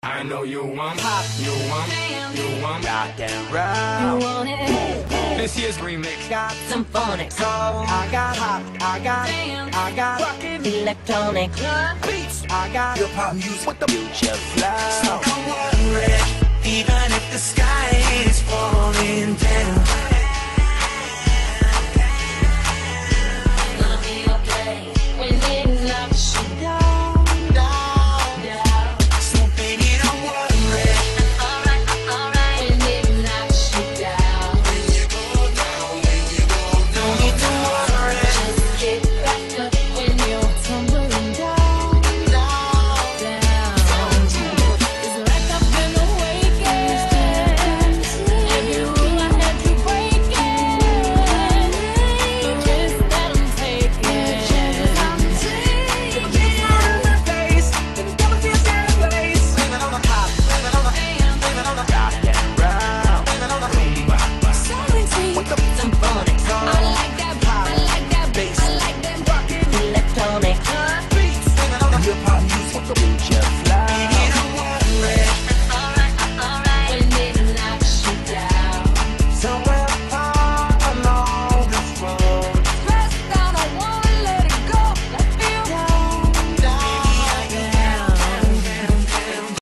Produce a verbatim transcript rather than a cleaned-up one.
I know you want pop, you want, you want rock and You roll. want it? This year's remix got Symphonic. soul. I got hop, I got, I got rockin' Electronic. beats. I got hip hop music with the future fly.